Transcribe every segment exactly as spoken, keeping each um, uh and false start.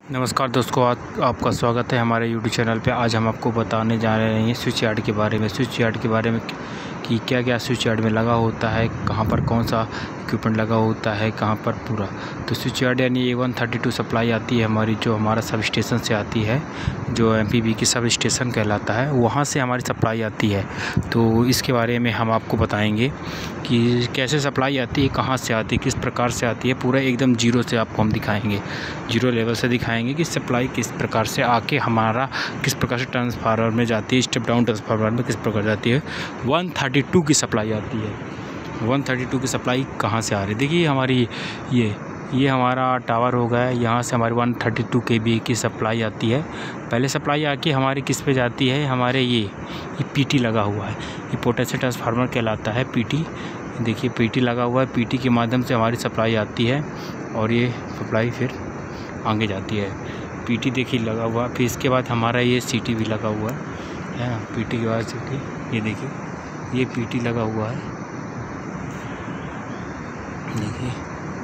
नमस्कार दोस्तों, आज आपका स्वागत है हमारे यूट्यूब चैनल पे। आज हम आपको बताने जा रहे हैं स्विच यार्ड के बारे में। स्विच यार्ड के बारे में कि क्या क्या स्विच यार्ड में लगा होता है, कहाँ पर कौन सा इक्विपमेंट लगा होता है, कहाँ पर पूरा। तो स्विच यार्ड यानी a one thirty two supply आती है हमारी, जो हमारा सब स्टेशन से आती है, जो एम पी बी की सब स्टेशन कहलाता है, वहाँ से हमारी सप्लाई आती है। तो इसके बारे में हम आपको बताएंगे कि कैसे सप्लाई आती है, कहाँ से आती है, किस प्रकार से आती है, पूरा एकदम जीरो से आपको हम दिखाएंगे, जीरो लेवल से दिखाएंगे कि सप्लाई किस प्रकार से आके हमारा किस प्रकार से ट्रांसफार्मर में जाती है, स्टेप डाउन ट्रांसफार्मर में किस प्रकार जाती है। वन थर्टी टू की सप्लाई आती है। वन थर्टी टू की सप्लाई कहाँ से आ रही है, देखिए हमारी ये ये हमारा टावर हो गया, यहाँ से हमारी one thirty two K V की सप्लाई आती है। पहले सप्लाई आके हमारी किस पे जाती है, हमारे ये ये पीटी लगा हुआ है, ये पोटेंशियल ट्रांसफार्मर कहलाता है पीटी। देखिए पीटी लगा हुआ है, पीटी के माध्यम से हमारी सप्लाई आती है और ये सप्लाई फिर आगे जाती है। पीटी देखिए लगा हुआ, फिर इसके बाद हमारा ये सीटी भी लगा हुआ है, पीटी के बाद सीटी, ये देखिए ये पीटी लगा हुआ है, देखिए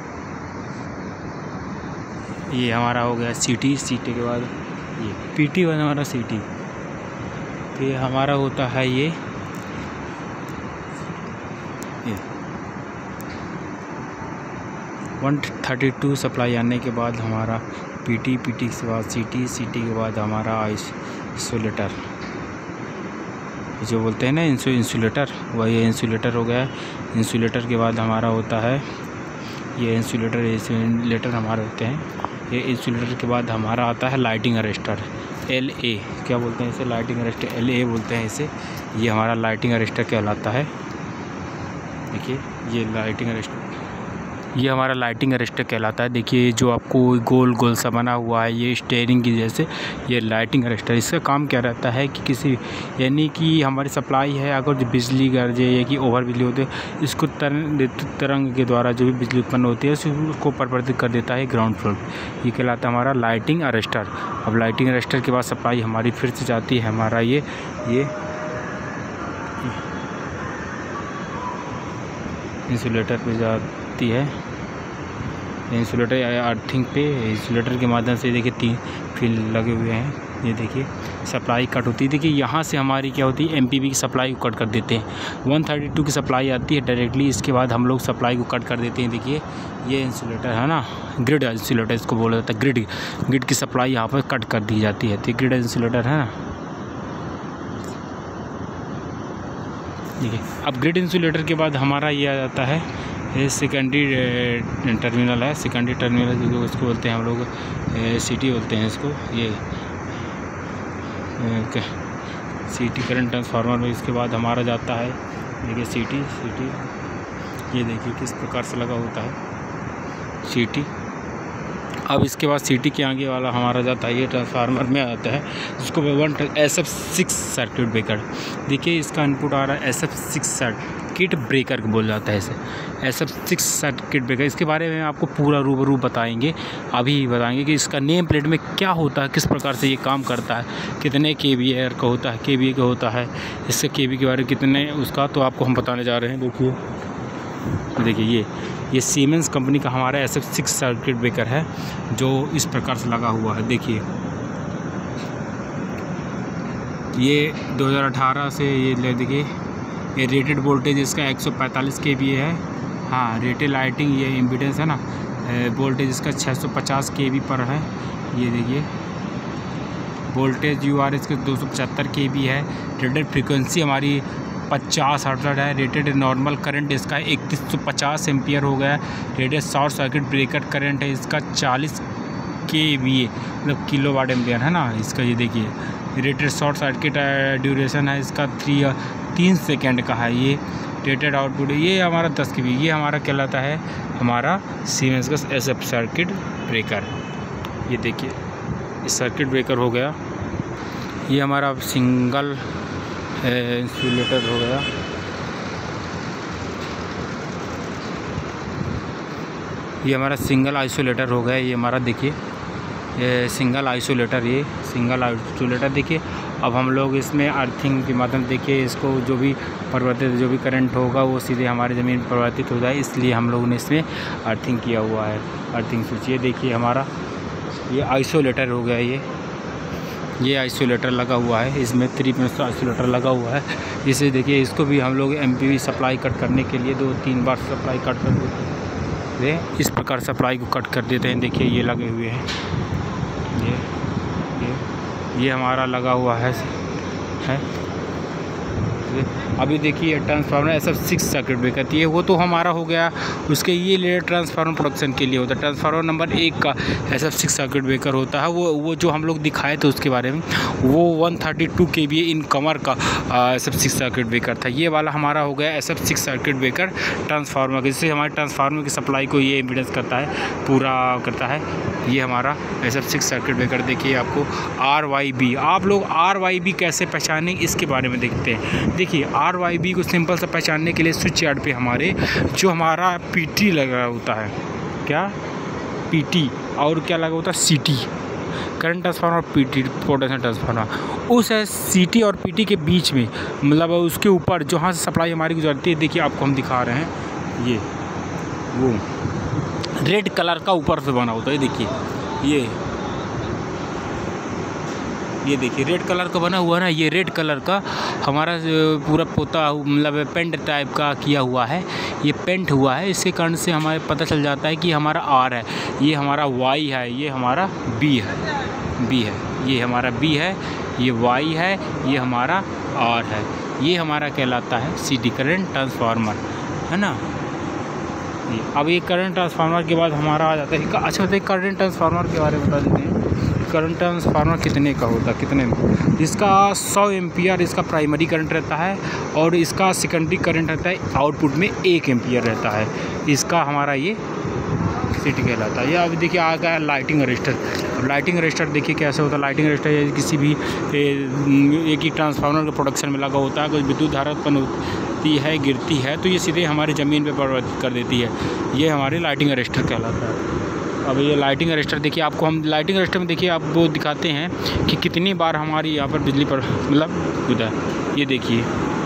ये हमारा हो गया सीटी। सीटी के बाद ये पीटी वन हमारा सीटी, फिर हमारा होता है ये ये वन थर्टी टू सप्लाई आने के बाद हमारा पीटी, पीटी के बाद सीटी, सीटी के बाद हमारा आइसोलेटर, जो बोलते हैं ना इंसु इंसुलेटर, वही इंसुलेटर हो गया। इंसुलेटर के बाद हमारा होता है ये इंसुलेटर, इंसुलेटर हमारे होते हैं। ये इंसुलेटर के बाद हमारा आता है लाइटिंग अरेस्टर, एल ए क्या बोलते हैं इसे, लाइटिंग अरेस्टर, एल ए बोलते हैं इसे। ये हमारा लाइटिंग अरेस्टर कहलाता है। देखिए ये लाइटिंग अरेस्टर, ये हमारा लाइटिंग अरेस्टर कहलाता है। देखिए जो आपको गोल गोल सा बना हुआ है, ये स्टीयरिंग की जैसे, ये लाइटिंग अरेस्टर। इसका काम क्या रहता है कि किसी यानी कि हमारी सप्लाई है, अगर जो बिजली गरजे या कि ओवर बिजली होती है, इसको तरंग तरंग के द्वारा जो भी बिजली उत्पन्न होती है उसको परिवर्तित कर देता है ग्राउंड फ्लोर। ये कहलाता है हमारा लाइटिंग अरेस्टर। अब लाइटिंग अरेस्टर के बाद सप्लाई हमारी फिर से जाती है हमारा ये ये इंसुलेटर पे जाती है, इंसुलेटर अर्थिंग पे, इंसुलेटर के माध्यम से देखिए तीन फिल लगे हुए हैं। ये देखिए सप्लाई कट होती है। देखिए यहाँ से हमारी क्या होती है, एमपीबी की सप्लाई को कट कर देते हैं। वन थर्टी टू की सप्लाई आती है डायरेक्टली, इसके बाद हम लोग सप्लाई को कट कर देते हैं। देखिए ये इंसुलेटर है ना, ग्रिड इंसुलेटर इसको बोला जाता है, ग्रिड ग्रिड की सप्लाई यहाँ पर कट कर दी जाती है। तो ग्रिड इंसुलेटर है ना, देखिए अब ग्रिड इंसुलेटर के बाद हमारा ये आ जाता है, ये सेकेंडरी टर्मिनल है। सेकेंडरी टर्मिनल जो इसको बोलते हैं हम लोग, सीटी बोलते हैं इसको, ये सीटी करंट ट्रांसफार्मर में। इसके बाद हमारा जाता है देखिए सीटी, सीटी ये देखिए किस प्रकार से लगा होता है सीटी। अब इसके बाद सीटी के आगे वाला हमारा जाता है ये ट्रांसफार्मर में आता है, जिसको one S F six circuit breaker. देखिए इसका इनपुट आ रहा है S F six circuit breaker बोल जाता है इसे, S F six circuit breaker. इसके बारे में आपको पूरा रूबरू बताएंगे, अभी बताएंगे कि इसका नेम प्लेट में क्या होता है, किस प्रकार से ये काम करता है, कितने के वी एयर का होता है, के वी का होता है, इससे के वी के बारे में कितने उसका, तो आपको हम बताने जा रहे हैं। देखिए देखिए ये ये सीमेंस कंपनी का हमारा S F six circuit breaker है, जो इस प्रकार से लगा हुआ है। देखिए ये दो हज़ार अठारह से ये ले, देखिए ये रेटेड वोल्टेज इसका एक सौ पैंतालीस के वी है। हाँ रेटेड लाइटिंग, ये इम्पीडेंस है ना, वोल्टेज इसका छः सौ पचास के वी पर है। ये देखिए वोल्टेज यू आर इसके दो सौ पचहत्तर के वी है। रेटेड फ्रीक्वेंसी हमारी पचास हर्ट्ज है। रेटेड नॉर्मल करंट इसका इकतीस सौ पचास एम्पियर हो गया। Rated short circuit breaker current है इसका चालीस के वी, मतलब किलो वाट एम्पियर है ना इसका। ये देखिए रेटेड शॉर्ट सर्किट ड्यूरेशन है इसका थ्री तीन सेकेंड का है। ये रेटेड आउटपुट ये हमारा दस के वी, ये हमारा कहलाता है हमारा सीमेंस का एस एफ सर्किट ब्रेकर। ये देखिए ये सर्किट ब्रेकर हो गया, ये हमारा सिंगल इंसुलेटर हो गया। ये हमारा सिंगल आइसोलेटर हो गया। ये हमारा देखिए ये सिंगल आइसोलेटर, ये सिंगल आइसोलेटर। देखिए अब हम लोग इसमें अर्थिंग के माध्यम, देखिए इसको जो भी परिवर्तित जो भी करंट होगा वो सीधे हमारी ज़मीन पर परिवर्तित हो जाए, इसलिए हम लोगों ने इसमें अर्थिंग किया हुआ है, अर्थिंग स्विच। ये देखिए हमारा ये आइसोलेटर हो गया, ये ये आइसोलेटर लगा हुआ है, इसमें थ्री पिन आइसोलेटर लगा हुआ है। इसे देखिए, इसको भी हम लोग M P V supply cut करने के लिए दो तीन बार सप्लाई कट कर देते हैं। इस प्रकार सप्लाई को कट कर देते हैं। देखिए ये लगे हुए हैं, ये ये ये हमारा लगा हुआ है है अभी देखिए transformer S F six circuit breaker थी, वो तो हमारा हो गया। उसके ये लिए ट्रांसफार्मर प्रोडक्शन के लिए होता है। ट्रांसफार्मर नंबर एक का S F six circuit breaker होता है, वो वो जो हम लोग दिखाए थे उसके बारे में, वो one thirty two K V incomer का S F six circuit breaker था। ये वाला हमारा हो गया S F six circuit breaker transformer, जिससे हमारे ट्रांसफार्मर की सप्लाई को ये इम्पीडेंस करता है, पूरा करता है। ये हमारा S F six circuit breaker. देखिए आपको आर वाई बी, आप लोग आर वाई बी कैसे पहचानें इसके बारे में देखते हैं। देखिए आर वाई बी को सिंपल से पहचानने के लिए स्विच यार्ड पे हमारे जो हमारा पीटी लगा होता है, क्या पीटी और क्या लगा होता है CT, current transformer, PT potential transformer, उस सीटी और पीटी के बीच में, मतलब उसके ऊपर जहाँ से सप्लाई हमारी गुजरती है। देखिए आपको हम दिखा रहे हैं, ये वो रेड कलर का ऊपर से बना होता है। देखिए ये ये देखिए रेड कलर का बना हुआ ना, ये रेड कलर का हमारा पूरा पोता, मतलब पेंट टाइप का किया हुआ है, ये पेंट हुआ है। इसके कारण से हमारे पता चल जाता है कि हमारा आर है, ये हमारा वाई है, ये हमारा बी है, बी है, ये हमारा बी है, ये वाई है, ये हमारा आर है। ये हमारा कहलाता है सीटी करंट ट्रांसफार्मर, है ना। अब ये करंट ट्रांसफार्मर के बाद हमारा आ जाता है, अच्छा बताइए करंट ट्रांसफार्मर के बारे में बता देते हैं। करंट ट्रांसफार्मर कितने का होता है, कितने में? इसका सौ एम्पियर इसका प्राइमरी करंट रहता है, और इसका सेकेंडरी करंट रहता है आउटपुट में एक एम्पियर रहता है। इसका हमारा ये सीटी कहलाता है। ये अब देखिए आ गया लाइटिंग अरेस्टर। अब लाइटिंग अरेस्टर देखिए कैसे होता है। लाइटिंग अरेस्टर ये किसी भी एक ही ट्रांसफार्मर के प्रोडक्शन में लगा होता है। कोई विद्युत धारा उत्पन्न होती है, गिरती है, तो ये सीधे हमारी ज़मीन पर परिवर्तित कर देती है। ये हमारी लाइटिंग अरेस्टर कहलाता है। अब ये लाइटिंग अरेस्टर देखिए, आपको हम लाइटिंग अरेस्टर में देखिए आपको दिखाते हैं कि कितनी बार हमारी यहाँ पर बिजली पर मतलब गुजरा। ये देखिए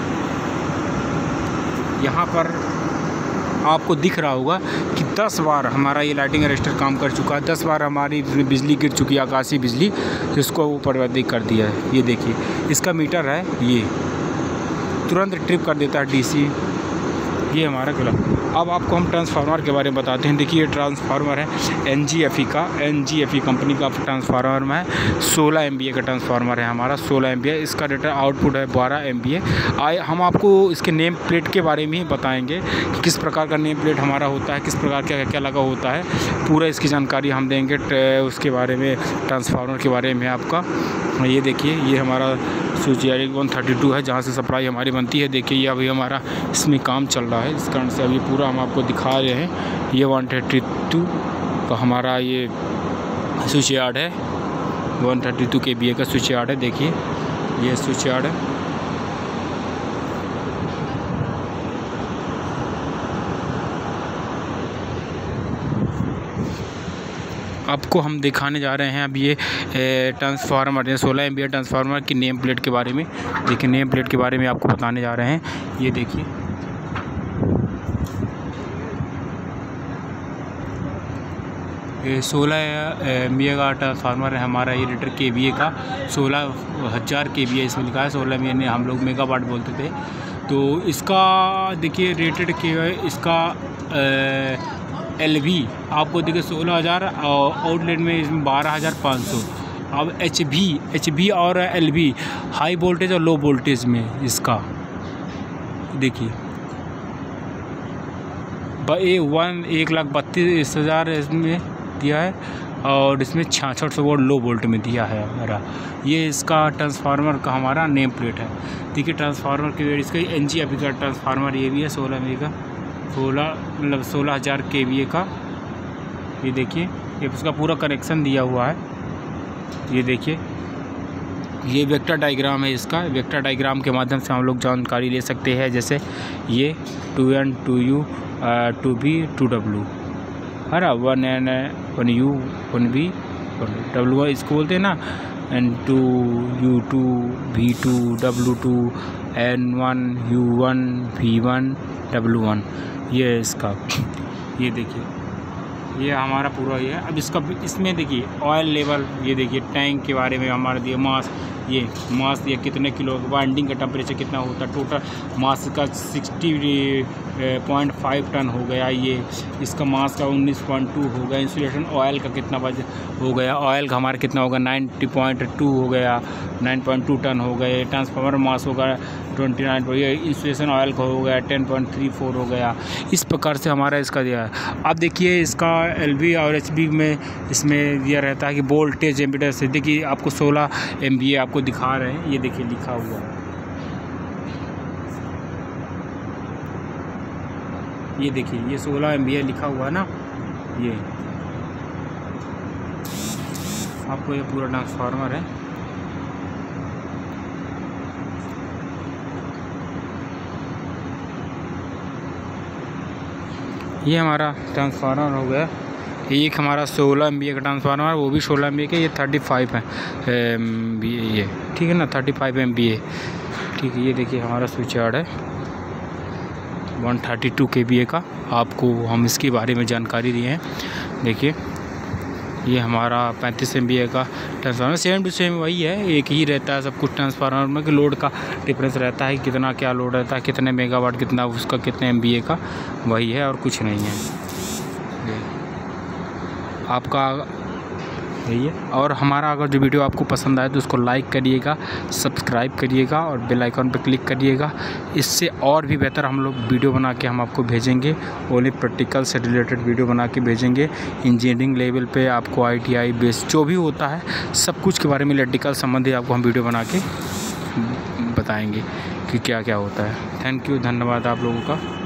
यहाँ पर आपको दिख रहा होगा कि दस बार हमारा ये लाइटिंग अरेस्टर काम कर चुका है। दस बार हमारी बिजली गिर चुकी है, आकाशीय बिजली, जिसको वो परिवर्तित कर दिया है। ये देखिए इसका मीटर है, ये तुरंत ट्रिप कर देता है डीसी। ये हमारा क्लब। अब आपको हम ट्रांसफार्मर के बारे में बताते हैं। देखिए ये ट्रांसफार्मर है एन जी एफ ई का, N G F E company का ट्रांसफार्मर है। सोलह एम बी ए का ट्रांसफार्मर है हमारा, सोलह एम बी ए। इसका रेटेड आउटपुट है बारह एम बी ए। आए हम आपको इसके नेम प्लेट के बारे में ही बताएंगे कि किस प्रकार का नेम प्लेट हमारा होता है, किस प्रकार क्या क्या लगा होता है, पूरा इसकी जानकारी हम देंगे उसके बारे में, ट्रांसफार्मर के बारे में आपका। ये देखिए ये हमारा switch yard one thirty two है, जहाँ से सप्लाई हमारी बनती है। देखिए ये अभी हमारा इसमें काम चल रहा है, इस कारण से अभी पूरा हम आपको दिखा रहे हैं। ये वन थर्टी टू का हमारा ये स्विच यार्ड है, one thirty two K V A का स्विच यार्ड है। देखिए ये स्विच यार्ड है। आपको हम दिखाने जा रहे हैं अब ये ट्रांसफार्मर, ये सोलह एम्पियर ट्रांसफार्मर की नेम प्लेट के बारे में। देखिए नेम प्लेट के बारे में आपको बताने जा रहे हैं। ये देखिए ये सोलह एम्पियर का ट्रांसफार्मर है हमारा। ये लीटर के वी ए का सोलह हज़ार के वी ए इसमें लिखा है। सोलह में ने हम लोग मेगावाट बोलते थे। तो इसका देखिए रेटेड के इसका आ, एल वी आपको देखिए सोलह हज़ार और आउटलेट में इसमें बारह हज़ार पाँच सौ। अब एच भी एच भी और एल वी हाई वोल्टेज और लो वोल्टेज में इसका देखिए ए वन एक लाख बत्तीस हज़ार इसमें दिया है, और इसमें छियासठ सौ वोल्ट लो वोल्ट में दिया है हमारा। ये इसका ट्रांसफार्मर का हमारा नेम प्लेट है। देखिए ट्रांसफार्मर के इसका एन जी एफ ई का ट्रांसफार्मर ये भी है, सोलह एम का सोलह मतलब सोलह हज़ार के वी ए का। ये देखिए ये उसका पूरा कनेक्शन दिया हुआ है। ये देखिए ये वेक्टर डायग्राम है इसका। वेक्टर डायग्राम के माध्यम से हम लोग जानकारी ले सकते हैं, जैसे ये two N two U two V two W है ना, one N one U one V one W इसको बोलते हैं ना, N two U two V two W two N one U one V one W one. ये इसका ये देखिए ये हमारा पूरा ये है। अब इसका इसमें देखिए ऑयल लेवल, ये देखिए टैंक के बारे में हमारा दिया, मास ये मास ये कितने किलो, वाइंडिंग का टेम्परेचर कितना होता है, टोटल मास का सिक्सटी पॉइंट फाइव टन हो गया, ये इसका मास का उन्नीस पॉइंट टू हो गया। इंसुलेशन ऑयल का कितना बज हो गया, ऑयल का हमारा कितना होगा नाइन्टी पॉइंट टू हो गया, नाइन पॉइंट टू टन हो गए। ट्रांसफार्मर मास होगा ट्वेंटी नाइन, ये इंसुलेशन ऑयल का हो गया टेन पॉइंट थ्री फोर हो गया। इस प्रकार से हमारा इसका दिया है। अब देखिए इसका एल वी और एच बी में इसमें दिया रहता है कि वोल्टेज एम्पीडेंस से, देखिए आपको सोलह एम बी ए आपको दिखा रहे हैं, ये देखिए लिखा हुआ है, ये देखिए ये सोलह एम बी ए लिखा हुआ है ना, ये आपको ये पूरा ट्रांसफार्मर है। ये हमारा ट्रांसफार्मर हो गया, एक हमारा सोलह एम बी ए का ट्रांसफार्मर, वो भी सोलह एम बी ए का, ये थर्टी फाइव है एम बी ए, ये ठीक है ना, thirty five M V A, ठीक है। ये देखिए हमारा स्विच यार्ड है one thirty two K V A का, आपको हम इसके बारे में जानकारी दिए हैं। देखिए ये हमारा पैंतीस एम बी ए का ट्रांसफार्मर, सेम टू सेम वही है, एक ही रहता है सब कुछ ट्रांसफार्मर में, कि लोड का डिफरेंस रहता है, कितना क्या लोड रहता है, कितने मेगावाट, कितना उसका, कितने एम बी ए का, वही है और कुछ नहीं है। आपका यही है। और हमारा अगर जो वीडियो आपको पसंद आए तो उसको लाइक करिएगा, सब्सक्राइब करिएगा और बेल आइकन पर क्लिक करिएगा। इससे और भी बेहतर हम लोग वीडियो बना के हम आपको भेजेंगे, ओनली प्रैक्टिकल से रिलेटेड वीडियो बना के भेजेंगे। इंजीनियरिंग लेवल पे आपको आई टी आई बेस जो भी होता है सब कुछ के बारे में इलेक्ट्रिकल संबंधी आपको हम वीडियो बना के बताएँगे कि क्या क्या होता है। थैंक यू, धन्यवाद आप लोगों का।